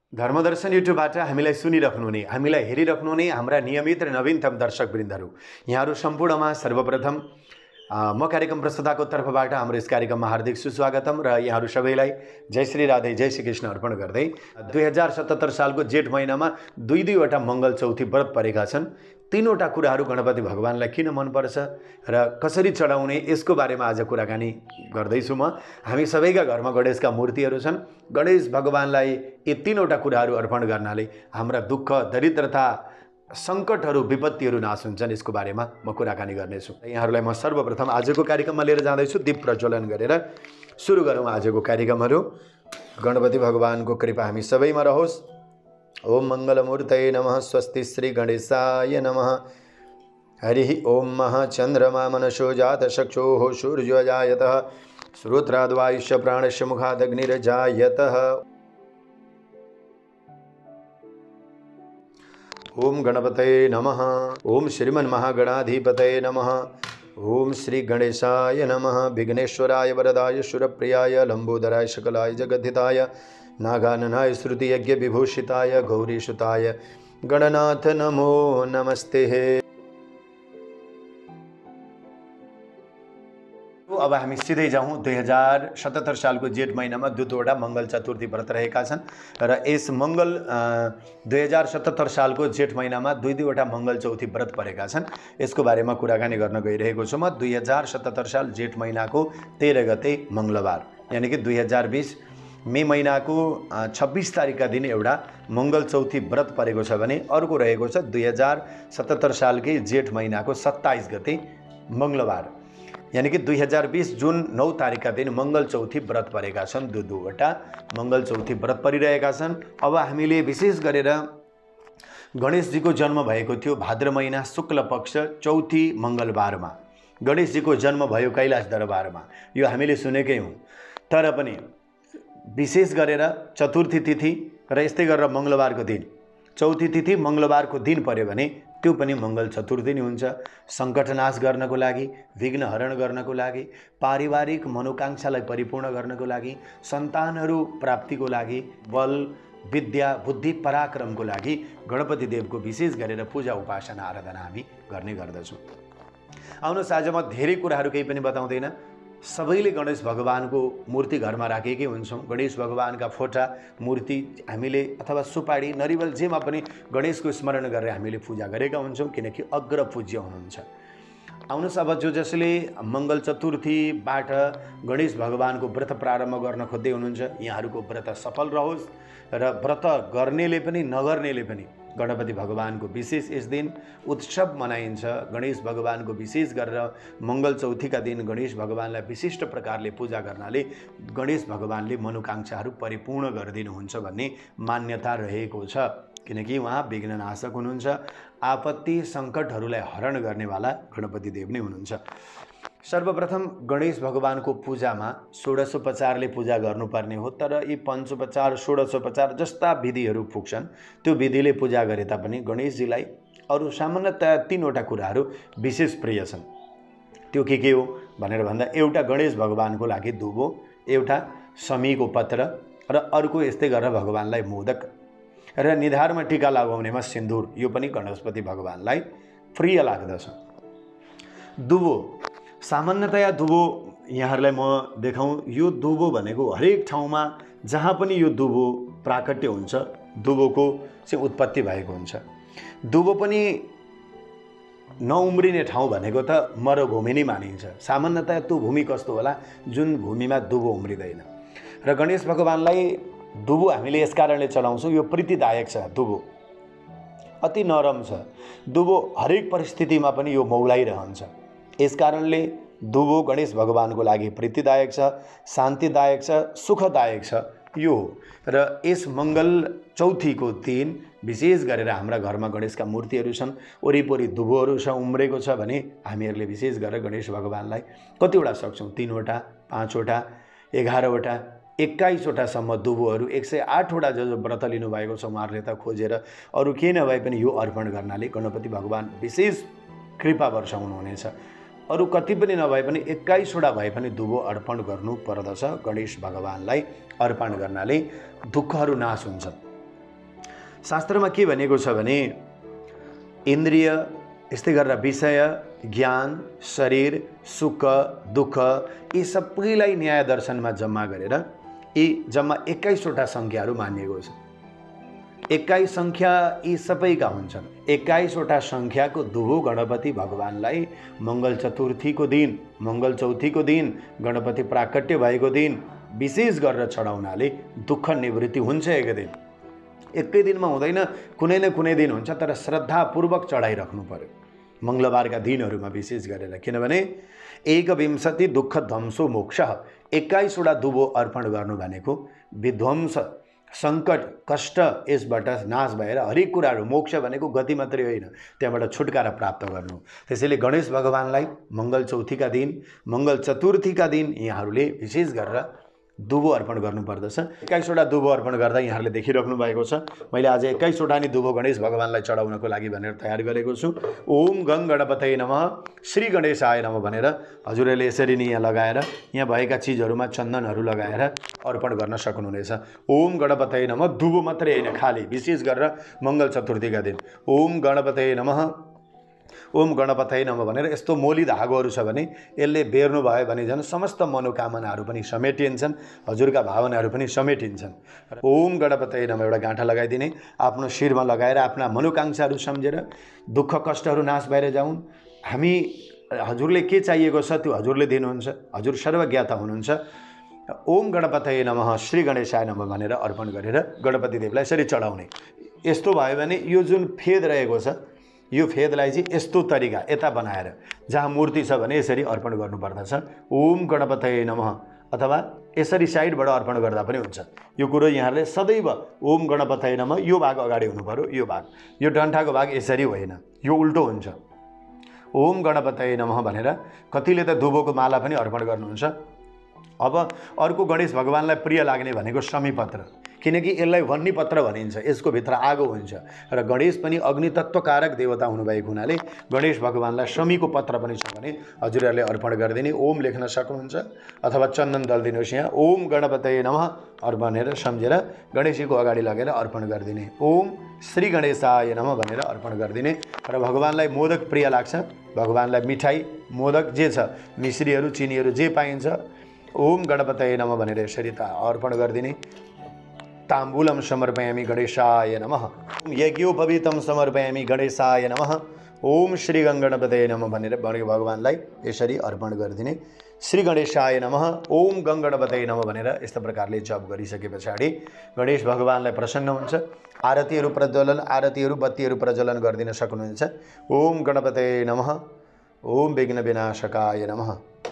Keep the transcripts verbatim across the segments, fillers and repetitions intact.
धर्मदर्शन युट्युबबाट हामीलाई सुनिराख्नुहुने, हामीलाई हेरिराख्नुहुने हाम्रा नियमित र नवीनतम दर्शकवृन्दहरू, यहाँहरू सम्पूर्णमा सर्वप्रथम म कार्यक्रम प्रस्तुताको तर्फबाट हाम्रो यस कार्यक्रममा हार्दिक सुस्वागतम र यहाँहरू सबैलाई जय श्री राधे जय श्री कृष्ण अर्पण गर्दै दुई हजार सतहत्तर सालको जेठ महिनामा दुई दुईवटा मङ्गल चौथी व्रत परेका छन्। तीनवटा कुराहरू गणपति भगवानलाई किन मनपर्छ र कसरी चढाउने यसको बारेमा आज कुराकानी गर्दैछु म। हामी सबैका घरमा गणेशका मूर्तिहरू छन्। गणेश भगवानलाई यी तीनवटा कुराहरू अर्पण गर्नाले हाम्रा दुःख दरिद्रता सङ्कटहरू विपत्तिहरू नाश हुन्छन्, यसको बारेमा म कुराकानी गर्नेछु। यहाँहरूलाई म सर्वप्रथम आजको कार्यक्रममा लिएर जाँदैछु। दीप प्रज्वलन गरेर सुरु गरौँ आजको कार्यक्रमहरू। गणपति भगवानको कृपा हामी सबैमा रहोस्। ओम मङ्गलमूर्तये नमः। स्वस्ति श्री गणेशाय नमः। हरि ओम मः। चन्द्रमा मनसो जात चक्षुः सूर्योजायतः श्रोत्राद्वायुष्य प्राणस्य मुखादग्निर्जायतः। ओम गणपतये नमः। ओम श्रीमन्महागणाधिपतये नमः। ओम श्री गणेशाय नमः। विघ्नेश्वराय वरदाय सुरप्रियाय लंबोदराय सकलाय जगद्धिताय नागाननाय श्रुति यज्ञ विभूषिताय गौरीसुताय गणनाथ नमो नमस्ते। अब हामी सिधै जाउँ। दुई हजार सतहत्तर सालको जेठ महिनामा दुईवटा मङ्गल चतुर्थी व्रत रहेका छन् र यस मङ्गल दुई हजार सतहत्तर सालको जेठ महिनामा दुई दुईवटा मङ्गल चौथी व्रत परेका छन्। यसको बारेमा कुराकानी गर्न गइरहेको छु म। दुई हजार सतहत्तर साल जेठ महिनाको तेह्र गते मङ्गलबार, यानि कि दुई हजार बिस मे महिनाको छब्बिस तारिकका दिन एउटा मङ्गल चौथी व्रत परेको छ भने अर्को रहेको छ दुई हजार सतहत्तर सालकै जेठ महिनाको सत्ताइस गते मङ्गलबार, यानी कि दुई हजार बीस जुन नौ तारिकका दिन मङ्गल चौथी व्रत परेका छन्। दु दुईवटा मङ्गल चौथी व्रत परिरहेका छन्। अब हामीले विशेष गरेर गणेशजीको जन्म भएको थियो भाद्र महिना शुक्ल पक्ष चौथी मङ्गलबारमा। गणेशजीको जन्म भयो कैलाश दरबारमा, यो हामीले सुनेकै हौँ। तर पनि विशेष गरेर चतुर्थी तिथि र यस्तै गरेर मङ्गलबारको दिन, चौथी तिथि मङ्गलबारको दिन पर्यो भने त्यो पनि मङ्गल चतुर्थी नै हुन्छ। सङ्कटनाश गर्नको लागि, विघ्न हरण गर्नको लागि, पारिवारिक मनोकाङ्क्षालाई परिपूर्ण गर्नको लागि, सन्तानहरू प्राप्तिको लागि, बल विद्या बुद्धि पराक्रमको लागि गणपति देवको विशेष गरेर पूजा उपासना आराधना हामी गर्ने गर्दछौँ। आउनुहोस्, आज म धेरै कुराहरू केही पनि बताउँदैन। सबैले गणेश भगवानको मूर्ति घरमा राखेकै हुन्छौँ। गणेश भगवानका फोटा मूर्ति हामीले अथवा सुपारी नरिवल जेमा पनि गणेशको स्मरण गरेर हामीले पूजा गरेका हुन्छौँ, किनकि अग्र पूज्य हुनुहुन्छ। आउनुहोस्, अब जो जसले मङ्गल चतुर्थीबाट गणेश भगवानको व्रत प्रारम्भ गर्न खोज्दै हुनुहुन्छ, यहाँहरूको व्रत सफल रहोस् र व्रत गर्नेले पनि नगर्नेले पनि गणपति भगवानको विशेष यस दिन उत्सव मनाइन्छ। गणेश भगवानको विशेष गरेर मङ्गल चौथीका दिन गणेश भगवानलाई विशिष्ट प्रकारले पूजा गर्नाले गणेश भगवानले मनोकाङ्क्षाहरू परिपूर्ण गरिदिनुहुन्छ भन्ने मान्यता रहेको छ, किनकि उहाँ विघ्ननाशक हुनुहुन्छ। आपत्ति सङ्कटहरूलाई हरण गर्नेवाला गणपति देव नै हुनुहुन्छ। सर्वप्रथम गणेश भगवानको पूजामा षोडशोपचारले पूजा गर्नुपर्ने हो, तर यी पञ्चोपचार षोडशोपचार जस्ता विधिहरू पुग्छन्। त्यो विधिले पूजा गरे तापनि गणेशजीलाई अरू सामान्यतया तीनवटा कुराहरू विशेष प्रिय छन्। त्यो के के हो भनेर भन्दा, एउटा गणेश भगवानको लागि दुबो, एउटा समीको पत्र र अर्को यस्तै गरेर भगवानलाई मोदक र निधारमा टीका लगाउनेमा सिन्दुर, यो पनि गणेशपति भगवानलाई प्रिय लाग्दछ। दुबो, सामान्यतया दुबो यहाँहरूलाई म देखाउँ। यो दुबो भनेको हरेक ठाउँमा जहाँ पनि यो दुबो प्राकट्य हुन्छ, दुबोको चाहिँ उत्पत्ति भएको हुन्छ। दुबो पनि नउम्रिने ठाउँ भनेको त मरुभूमि नै मानिन्छ। सामान्यतया त्यो भूमि कस्तो होला जुन भूमिमा दुबो उम्रिँदैन। र गणेश भगवानलाई दुबो हामीले यस कारणले चलाउँछौँ, यो प्रीतिदायक छ। दुबो अति नरम छ। दुबो हरेक परिस्थितिमा पनि यो मौलाइरहन्छ। यस कारणले दुबो गणेश भगवानको लागि प्रीतिदायक छ, शान्तिदायक छ, सुखदायक छ यो। र यस मङ्गल चौथीको दिन विशेष गरेर हाम्रा घरमा गणेशका मूर्तिहरू छन्, वरिपरि दुबोहरू छ उम्रेको छ भने हामीहरूले विशेष गरेर गणेश भगवानलाई कतिवटा सक्छौँ, तीनवटा, पाँचवटा, एघारवटा, एक्काइसवटासम्म दुबोहरू, एक सय आठवटा जो जो व्रत लिनुभएको छ उहाँहरूले त खोजेर अरू केही नभए पनि यो अर्पण गर्नाले गणपति भगवान विशेष कृपा वर्षाउनुहुनेछ। अरू कति पनि नभए पनि एक्काइसवटा भए पनि दुबो अर्पण गर्नु पर्दछ। गणेश भगवानलाई अर्पण गर्नाले दुःखहरू नाश हुन्छन्। शास्त्रमा के भनेको छ भने इन्द्रिय, यस्तै गरेर विषय, ज्ञान, शरीर, सुख, दुःख यी सबैलाई न्याय दर्शनमा जम्मा गरेर यी जम्मा एक्काइसवटा सङ्ख्याहरू मानिएको छ। एक्काइस सङ्ख्या यी सबैका हुन्छन्। एक्काइसवटा सङ्ख्याको दुवो गणपति भगवानलाई मङ्गल चतुर्थीको दिन, मङ्गल चौथीको दिन, गणपति प्राकट्य भएको दिन विशेष गरेर चढाउनाले दुःख निवृत्ति हुन्छ। एक दिन एकै दिनमा हुँदैन, कुनै न कुनै दिन हुन्छ, तर श्रद्धापूर्वक चढाइराख्नु पर्यो मङ्गलबारका दिनहरूमा विशेष गरेर। किनभने एकविंशति दुःख ध्वंसो मोक्ष, एक्काइसवटा दुबो अर्पण गर्नु भनेको विध्वंस, सङ्कट, कष्ट यसबाट नाश भएर हरेक कुराहरू, मोक्ष भनेको गति मात्रै होइन, त्यहाँबाट छुटकारा प्राप्त गर्नु। त्यसैले गणेश भगवानलाई मङ्गल चौथीका दिन, मङ्गल चतुर्थीका दिन यहाँहरूले विशेष गरेर दुबो अर्पण गर्नुपर्दछ। एक्काइसवटा दुबो अर्पण गर्दा यहाँहरूले देखिराख्नु भएको छ। मैले आज एक्काइसवटा नि दुबो गणेश भगवानलाई चढाउनको लागि भनेर तयार गरेको छु। ओम गङ गणपतये नमः, श्री गणेशाय नमः भनेर हजुरहरूले यसरी नै यहाँ लगाएर यहाँ भएका चिजहरूमा चन्दनहरू लगाएर अर्पण गर्न सक्नुहुनेछ। ओम गणपतये नमः, दुबो मात्रै होइन, खाली विशेष गरेर मङ्गल चतुर्थीका दिन ओम गणपतये नमः, ओम गणपतये नमः भनेर यस्तो मोली धागोहरू छ भने यसले बेर्नु भयो भने झन् समस्त मनोकामनाहरू पनि समेटिन्छन्, हजुरका भावनाहरू पनि समेटिन्छन्। ओम गणपतये नमः एउटा गाँठा लगाइदिने, आफ्नो शिरमा लगाएर आफ्ना मनोकांक्षाहरू सम्झेर दुःख कष्टहरू नाश भएर जाउन्। हामी हजुरले के चाहिएको छ त्यो हजुरले दिनुहुन्छ, हजुर सर्वज्ञाता हुनुहुन्छ। ओम गणपतये नमः, श्री गणेशाय नमः भनेर अर्पण गरेर गणपति देवलाई यसरी चढाउने। यस्तो भयो भने यो जुन फेद रहेको छ यो फेदलाई चाहिँ यस्तो तरिका यता बनाएर जहाँ मूर्ति छ भने यसरी अर्पण गर्नुपर्दछ। ओम गणपतये नमः, अथवा यसरी साइडबाट अर्पण गर्दा पनि हुन्छ। यो कुरो यहाँहरूले सदैव ओम गणपतये नमः यो भाग अगाडि हुनु पर्यो, यो भाग, यो डन्ठाको भाग यसरी होइन, यो उल्टो हुन्छ। ओम गणपतये नमः भनेर कतिले त दुबोको माला पनि अर्पण गर्नुहुन्छ। अब अर्को गणेश भगवानलाई प्रिय लाग्ने भनेको शमीपत्र, किनकि यसलाई वह्नि पत्र भनिन्छ, यसको भित्र आगो हुन्छ र गणेश पनि अग्नितत्वकारक देवता हुनुभएको हुनाले गणेश भगवानलाई शमीको पत्र पनि छ भने हजुरहरूले अर्पण गरिदिने। ओम लेख्न सक्नुहुन्छ अथवा चन्दन दल्दिनुहोस्। यहाँ ओम गणपतये नमः अर्पण भनेर सम्झेर गणेशजीको अगाडि लगेर अर्पण गरिदिने। ओम श्री गणेशाय नमः भनेर अर्पण गरिदिने। र भगवानलाई मोदक प्रिय लाग्छ, भगवानलाई मिठाई मोदक जे छ, मिश्रीहरू चिनीहरू जे पाइन्छ, ओम गणपतये नमः भनेर यसरी त अर्पण गरिदिने। ताम्बूलम समर्पयामि गणेशाय नमः, यज्ञोपवीतं समर्पयामि गणेशाय नमः, ओम श्री गणपतये नमः भनेर भगवानलाई यसरी अर्पण गरिदिने। श्री गणेशाय नमः, ओम गणपतये नमः भनेर यस्तो प्रकारले जप गरिसके पछाडि गणेश भगवानलाई प्रसन्न हुन्छ। आरतीहरू प्रज्वलन, आरतीहरू बत्तीहरू प्रज्वलन गरिदिन सक्नुहुन्छ। ओम गणपतये नमः, ओम विघ्न विनाशकाय नमः।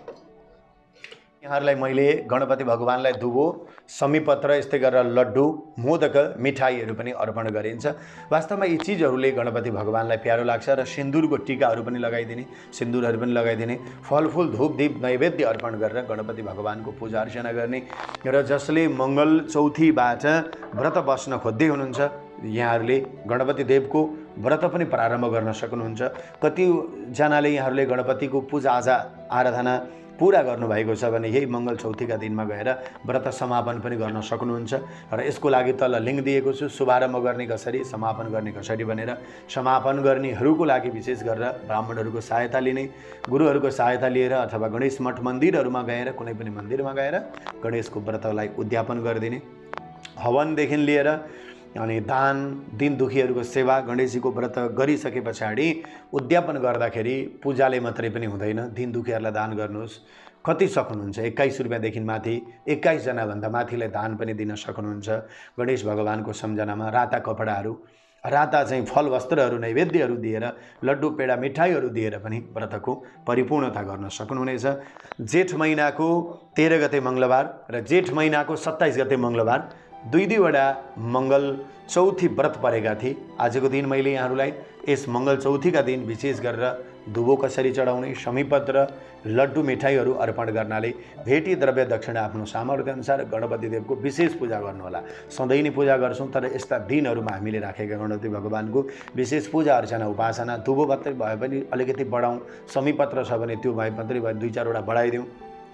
यहाँहरूलाई मैले गणपति भगवानलाई दुबो, समीपत्र, यस्तै गरेर लड्डु, मोदक, मिठाईहरू पनि अर्पण गरिन्छ। वास्तवमा यी चिजहरूले गणपति भगवानलाई प्यारो लाग्छ र सिन्दुरको टिकाहरू पनि लगाइदिने, सिन्दुरहरू पनि लगाइदिने, फलफुल धूप दीप नैवेद्य अर्पण गरेर गणपति भगवानको पूजा अर्चना गर्ने। र जसले मङ्गल चौथीबाट व्रत बस्न खोज्दै हुनुहुन्छ यहाँहरूले गणपति देवको व्रत पनि प्रारम्भ गर्न सक्नुहुन्छ। कतिजनाले यहाँहरूले गणपतिको पूजाआजा आराधना पूरा गर्नुभएको छ भने यही मङ्गल चौथीका दिनमा गएर व्रत समापन पनि गर्न सक्नुहुन्छ। र यसको लागि तल लिङ्क दिएको छु, शुभारम्भ गर्ने कसरी, समापन गर्ने कसरी भनेर। समापन गर्नेहरूको लागि विशेष गरेर ब्राह्मणहरूको सहायता लिने, गुरुहरूको सहायता लिएर अथवा गणेश मठ मन्दिरहरूमा गएर, कुनै पनि मन्दिरमा गएर गणेशको व्रतलाई उद्यापन गरिदिने। हवनदेखि लिएर अनि दान, दिन दुखीहरूको सेवा, गणेशजीको व्रत गरिसके पछाडि उद्यापन गर्दाखेरि पूजाले मात्रै पनि हुँदैन, दिन दुखीहरूलाई दान गर्नुहोस्। कति सक्नुहुन्छ, एक्काइस रुपियाँदेखि माथि, एक्काइसजनाभन्दा माथिलाई दान पनि दिन सक्नुहुन्छ। गणेश भगवानको सम्झनामा राता कपडाहरू, राता चाहिँ फल वस्त्रहरू, नैवेद्यहरू दिएर, लड्डु पेडा मिठाईहरू दिएर पनि व्रतको परिपूर्णता गर्न सक्नुहुनेछ। जेठ महिनाको तेह्र गते मङ्गलबार र जेठ महिनाको सत्ताइस गते मङ्गलबार दुई दुईवटा मङ्गल चौथी व्रत परेका थिए। आजको दिन मैले यहाँहरूलाई यस मङ्गल चौथीका दिन विशेष गरेर दुबो कसरी चढाउने, समीपत्र, लड्डु मिठाईहरू अर्पण गर्नाले भेटी द्रव्य दक्षिणा आफ्नो सामर्थ्यअनुसार गणपति देवको विशेष पूजा गर्नुहोला। सधैँ नै पूजा गर्छौँ, तर यस्ता दिनहरूमा हामीले राखेका गणपति भगवानको विशेष पूजा अर्चना उपासना, दुबो मात्रै भए पनि अलिकति बढाउँ, समीपत्र छ भने त्यो भए मात्रै भए दुई चारवटा बढाइदिउँ।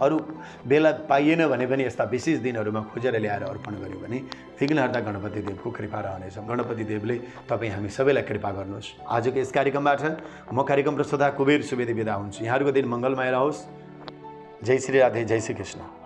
अरू बेला पाइएन भने पनि यस्ता विशेष दिनहरूमा खोजेर ल्याएर अर्पण गर्यो भने विघ्नहर्ता गणपति देवको कृपा रहनेछ। गणपति देवले तपाईँ हामी सबैलाई कृपा गर्नुहोस्। आजको यस कार्यक्रमबाट म कार्यक्रम प्रस्तुता कुबेर सुवेदी बिदा हुन्छु। यहाँहरूको दिन मङ्गलमय रहोस्। जय श्री राधे, जय श्री कृष्ण।